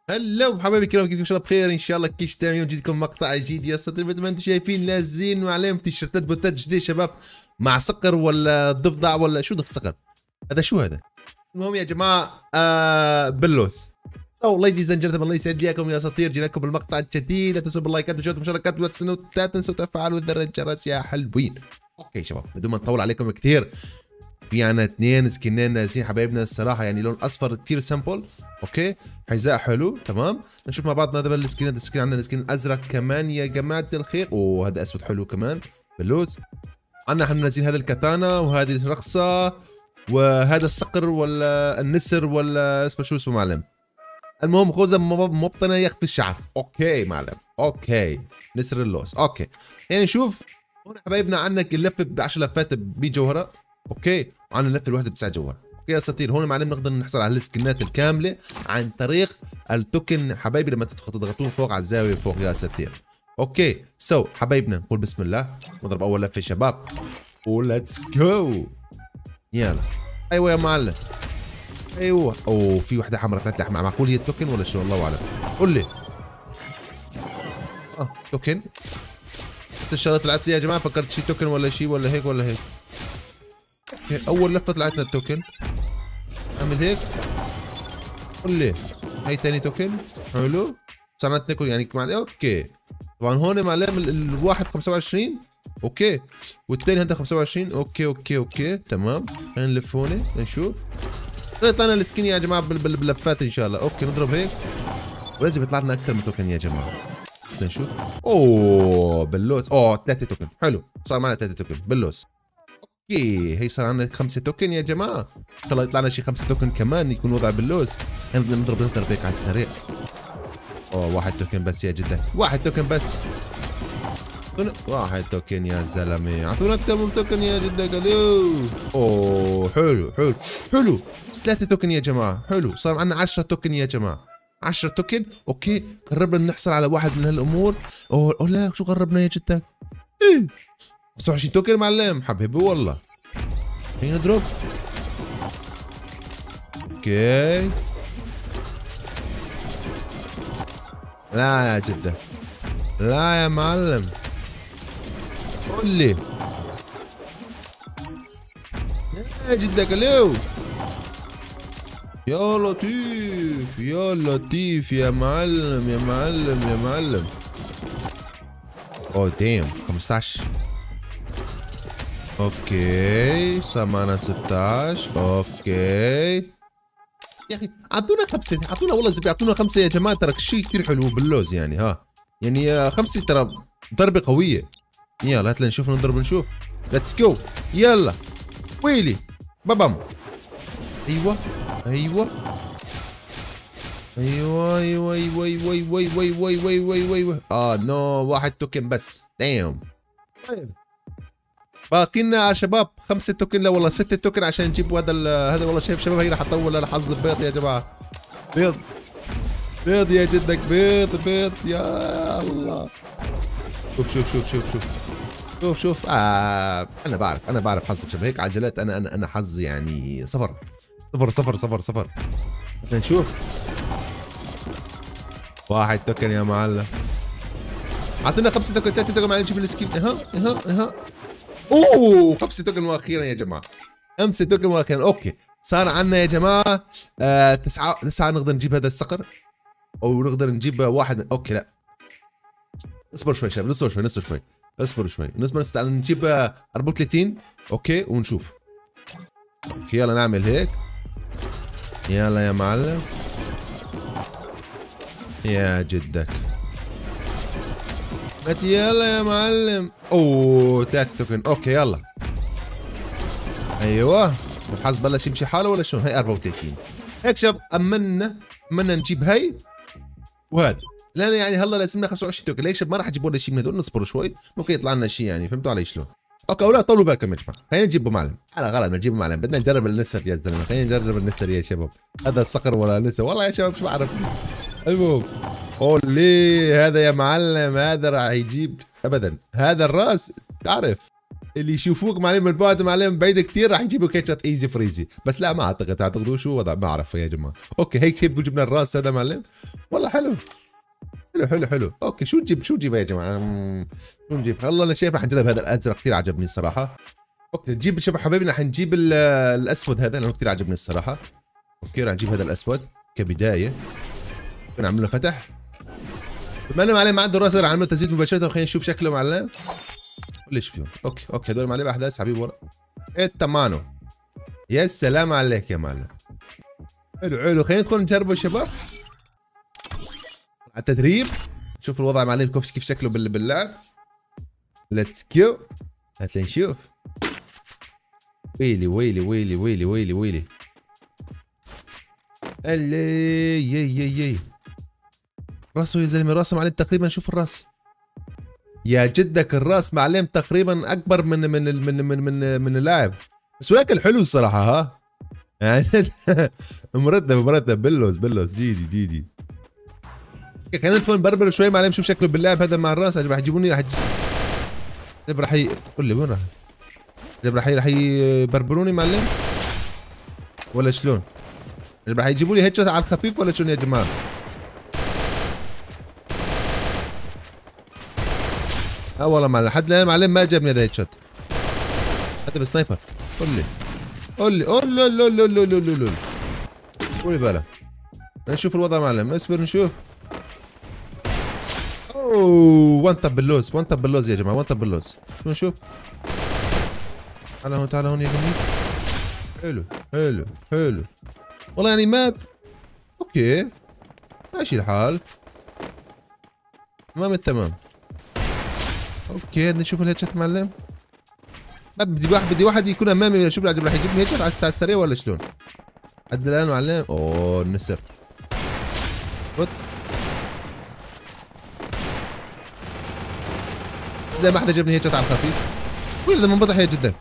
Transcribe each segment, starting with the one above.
هلا حبايبي الكرام، كيفكم؟ ان شاء الله بخير، ان شاء الله كيش تمام. اليوم جيتكم مقطع جديد يا اسطى. مثل ما انتم شايفين نازلين وعليهم تيشيرتات بوتات جديد شباب، مع صقر ولا ضفدع ولا شو صقر هذا؟ شو هذا؟ المهم يا جماعه بلوس. ليديز اند جنتلمان، الله يسعد ليكم يا اساطير. جينا لكم بالمقطع الجديد. لا تنسوا باللايكات والمشاركات ولا تنسوا تفعلوا زر الجرس يا حلوين. اوكي شباب، بدون ما نطول عليكم كثير، في عنا 2 سكنين نازلين حبايبنا الصراحه، يعني لون اصفر كثير سامبل. اوكي، حذاء حلو تمام. نشوف مع بعض هذا السكنات. السكن عندنا السكن الازرق كمان يا جماعه الخير، وهذا اسود حلو كمان بلوز. عندنا احنا نازلين هذا الكاتانا وهذه الرقصه وهذا الصقر ولا النسر ولا اسمه شو اسمه معلم. المهم خوذه مبطنه يخفي الشعر. اوكي معلم، اوكي نسر اللوس. اوكي يعني نشوف هون حبايبنا، عندك اللفه ب 10 لفات ب 100 جوهره. اوكي، وعندنا اللفه الواحده ب 9 جوهر. اوكي يا اساطير، هون معلم نقدر نحصل على السكنات الكامله عن طريق التوكن حبايبي، لما تضغطون فوق على الزاويه فوق يا اساطير. اوكي حبايبنا نقول بسم الله، نضرب اول لفه شباب وليتس جو. يلا ايوه يا معلم، ايوه. اوه في وحده حمراء طلعت لي، معقول هي التوكن ولا شو؟ الله اعلم. قول لي. توكن. بس الشغله طلعت لي يا جماعه، فكرت شي توكن ولا شي ولا هيك ولا هيك. اوكي اول لفه طلعت لنا التوكن. اعمل هيك. قول لي. هي ثاني توكن. حلو. صار عندنا توكن يعني كمان. اوكي طبعا هون معلم الواحد 25. اوكي والثاني هذا 25. اوكي تمام. خلينا نلف هون نشوف. طلعنا السكين يا جماعه باللفات ان شاء الله. اوكي نضرب هيك، ولازم يطلع لنا اكثر من توكن يا جماعه. نشوف. اوه بلوس. 3 توكن. حلو، صار معنا 3 توكن بلوس. اوكي هي صار عندنا 5 توكن يا جماعه. ان شاء الله يطلع لنا شي 5 توكن كمان يكون وضع بلوس. نضرب هيك على السريع. 1 توكن بس يا جدك، 1 توكن بس. 1 توكن يا زلمه، اعطونا اكثر من توكن يا جدك. الو. حلو 3 توكن يا جماعه. حلو، صار عندنا 10 توكن يا جماعه. 10 توكن. اوكي قربنا نحصل على واحد من هالامور. لا شو قربنا يا جدك؟ 25 توكن معلم حبيبي والله. هي نضرب. اوكي لا يا جدك، لا يا معلم. قول لي يا جدك. الو يا لطيف يا لطيف يا معلم يا معلم يا معلم. ديم 15. اوكي صار معنا 16. اوكي يا اخي اعطونا 5، اعطونا والله زي اعطونا 5 يا جماعه، ترى شيء كثير حلو باللوز يعني. يعني 5 ترى ضربه قويه. يلا هات نشوف نضرب نشوف. ليتس جو. يلا ويلي بابام. ايوه ايوه ايوه ايوه ايوه ايوه ايوه ايوه ايوه ايوه ايوه. نو 1 توكن بس. دايم. طيب باقي لنا يا شباب 5 توكن، لا والله 6 توكن عشان نجيب هذا. والله شايف شباب، هي راح تطول لحظ البيض يا جماعه. بيض يا جدك، بيض يا الله. شوف انا بعرف حظي شباب. هيك عجلات انا حظي يعني صفر. نشوف. 1 توكن يا معلم. اعطينا 5 توكن، 3 توكن معلم نجيب السكين. 5 توكن واخيرا يا جماعه. 5 توكن واخيرا. اوكي صار عندنا يا جماعه 9 نقدر نجيب هذا الصقر، او نقدر نجيب واحد. اوكي لا اصبر شوي شباب، اصبر شوي نجيب 34. اوكي ونشوف. اوكي يلا نعمل هيك. يلا يا معلم يا جدك. يلا يا معلم. 3 توكن. اوكي يلا. ايوه الحظ بلش يمشي حاله ولا شلون؟ هي 34 هيك شباب. امنا نجيب هي وهذا، لان يعني هلا لازمنا 25 توكن. ليش ما راح اجيب ولا شيء من هذول؟ نصبر شوي ممكن يطلع لنا شيء يعني. فهمتوا علي شلون؟ اوكي ولا طولوا بالكم يا جماعه، خلينا نجيبه معلم. غلط نجيبه معلم، بدنا نجرب النسر يا زلمه. خلينا نجرب النسر يا شباب. هذا الصقر ولا نسر والله يا شباب، شو بعرف. المهم ليه هذا يا معلم، هذا راح يجيب ابدا. هذا الراس تعرف اللي يشوفوك معلم من بعد معلم بعيد كثير راح يجيبوا كيتشات ايزي فريزي. بس لا ما اعتقدوا شو وضع، ما اعرف يا جماعه. اوكي هيك جبنا الراس هذا معلم. والله حلو حلو حلو حلو. اوكي شو نجيب يا جماعه؟ شو نجيب؟ والله انا شايف راح نجرب هذا الازرق، كثير عجبني الصراحه. اوكي نجيب شباب حبايبنا، راح نجيب الاسود هذا لانه كثير عجبني الصراحه. اوكي راح نجيب هذا الاسود كبدايه. نعمل له فتح. بما انه معلم ما عنده راس راح نعمل له تزييد مباشره، وخلينا نشوف شكله معلم. ليش فيهم؟ اوكي هذول معلم احداث حبيبي ورا. التمانو. يا سلام عليك يا معلم. حلو خلينا ندخل نجربه يا شباب. على التدريب نشوف الوضع معلم كيف شكله باللعب. ليتس جو. هات لنشوف. ويلي يي راسه يا زلمه، راسه معلم تقريبا، شوف الراس يا جدك، الراس معلم تقريبا اكبر من اللاعب، بس واكل حلو الصراحه ها يعني. مرتب بلوز جي. خلينا ندخل نبربر شوي معلم، شوف شكله باللعب هذا مع الراس. راح يجيبوني راح قول لي وين راح يبربروني معلم ولا شلون؟ راح يجيبوا لي هيد على الخفيف ولا شلون يا جماعه؟ والله معلم لحد الان معلم ما جابني هذا هيد شوت حتى بسنايبر. قول لي قولي بالك. نشوف الوضع معلم، اصبر نشوف. اوه وان تاب باللوز يا جماعه، وان تاب باللوز. شو نشوف؟ تعال هون يا جميل. حلو والله يعني مات. اوكي ماشي الحال، تمام. اوكي نشوف الهيد شوت معلم. بدي واحد يكون امامي، شوف راح يجيبني هيد شوت على السريع ولا شلون؟ عد الان معلم. اوه النسر فوت. لا ما حدا جابني هيد شوت على الخفيف. وين لما انبطح يا جدك؟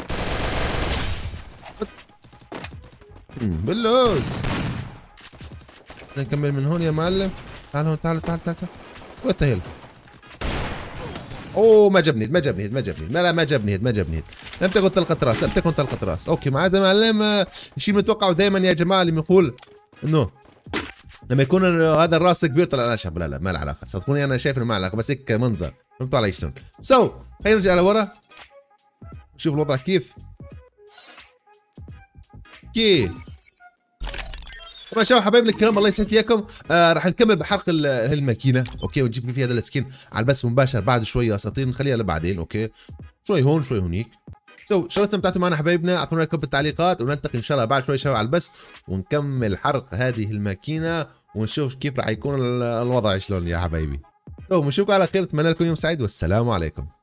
باللوز. نكمل من هون يا معلم. تعال هون تعال وين تهيل؟ اوه ما جابني ما جابني. لم تكن طلقة راس. اوكي ما عاد معلم. الشيء المتوقع دائما يا جماعه اللي بنقول انه لما يكون هذا الراس كبير طلع انا شاب. لا ما له علاقه، صدقوني انا شايف انه ما له علاقه، بس هيك منظر. فهمتوا علي شلون؟ خلينا نرجع لورا نشوف الوضع كيف. طبعا شباب حبايبنا الكرام الله يسعد اياكم. راح نكمل بحرق الماكينه اوكي، ونجيب فيه هذا السكين على البث مباشر بعد شويه اساطير، نخليها لبعدين اوكي. شوي هون شوي هونيك. ان شاء الله استمتعتوا معنا حبايبنا، اعطونا رايكم بالتعليقات، ونلتقي ان شاء الله بعد شوي شباب على البث، ونكمل حرق هذه الماكينه، ونشوف كيف راح يكون الوضع شلون يا حبايبي. بنشوفكم على خير، اتمنى لكم يوم سعيد، والسلام عليكم.